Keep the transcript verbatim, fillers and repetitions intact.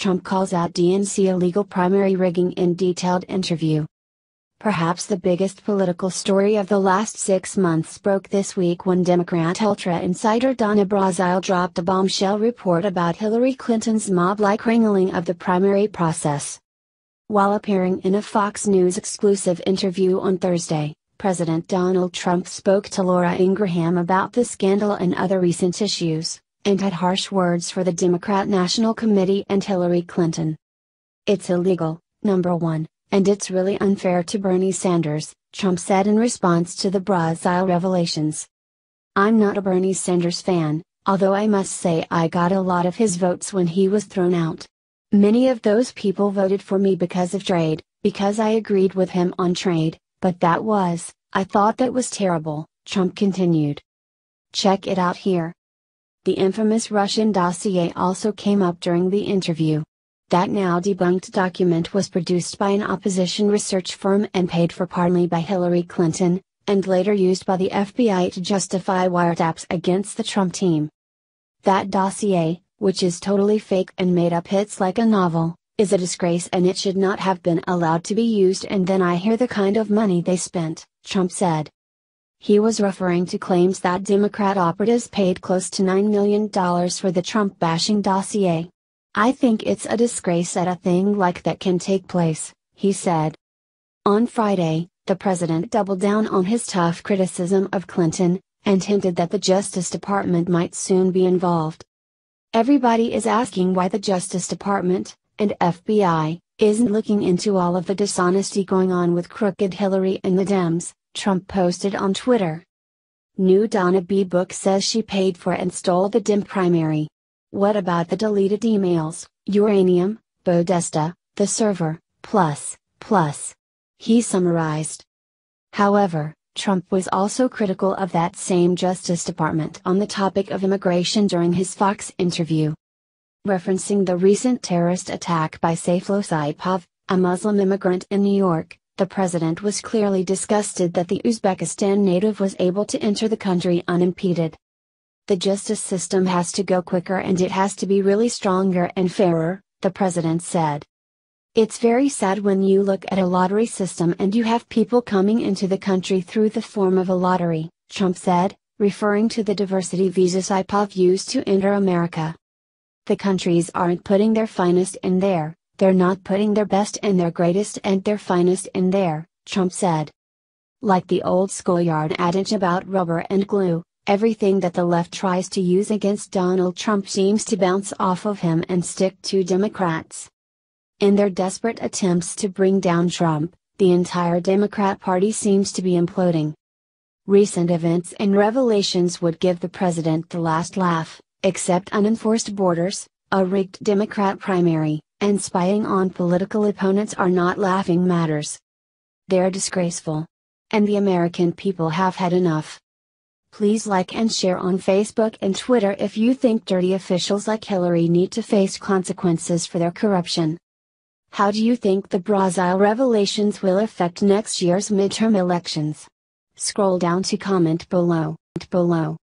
Trump calls out D N C illegal primary rigging in detailed interview. Perhaps the biggest political story of the last six months broke this week when Democrat Ultra insider Donna Brazile dropped a bombshell report about Hillary Clinton's mob-like wrangling of the primary process. While appearing in a Fox News exclusive interview on Thursday, President Donald Trump spoke to Laura Ingraham about the scandal and other recent issues, and had harsh words for the Democrat National Committee and Hillary Clinton. "It's illegal, number one. And it's really unfair to Bernie Sanders," Trump said in response to the Brazile revelations. "I'm not a Bernie Sanders fan, although I must say I got a lot of his votes when he was thrown out. Many of those people voted for me because of trade, because I agreed with him on trade, but that was, I thought that was terrible," Trump continued. Check it out here. The infamous Russian dossier also came up during the interview. That now debunked document was produced by an opposition research firm and paid for partly by Hillary Clinton, and later used by the F B I to justify wiretaps against the Trump team. That dossier, which is totally fake and made up hits like a novel, is a disgrace and it should not have been allowed to be used. And then I hear the kind of money they spent, Trump said. He was referring to claims that Democrat operatives paid close to nine million dollars for the Trump-bashing dossier. "I think it's a disgrace that a thing like that can take place," he said. On Friday, the president doubled down on his tough criticism of Clinton, and hinted that the Justice Department might soon be involved. "Everybody is asking why the Justice Department, and F B I, isn't looking into all of the dishonesty going on with crooked Hillary and the Dems," Trump posted on Twitter. New Donna B. book says she paid for and stole the Dem primary. What about the deleted emails, uranium, Podesta, the server, plus, plus? He summarized. However, Trump was also critical of that same Justice Department on the topic of immigration during his Fox interview. Referencing the recent terrorist attack by Sayfullo Saipov, a Muslim immigrant in New York, the president was clearly disgusted that the Uzbekistan native was able to enter the country unimpeded. "The justice system has to go quicker and it has to be really stronger and fairer," the president said. "It's very sad when you look at a lottery system and you have people coming into the country through the form of a lottery," Trump said, referring to the diversity visa Saipov used to enter America. "The countries aren't putting their finest in there, they're not putting their best and their greatest and their finest in there," Trump said. Like the old schoolyard adage about rubber and glue, everything that the left tries to use against Donald Trump seems to bounce off of him and stick to Democrats. In their desperate attempts to bring down Trump, the entire Democrat Party seems to be imploding. Recent events and revelations would give the president the last laugh, except unenforced borders, a rigged Democrat primary, and spying on political opponents are not laughing matters. They're disgraceful. And the American people have had enough. Please like and share on Facebook and Twitter if you think dirty officials like Hillary need to face consequences for their corruption. How do you think the Brazile revelations will affect next year's midterm elections? Scroll down to comment below. below.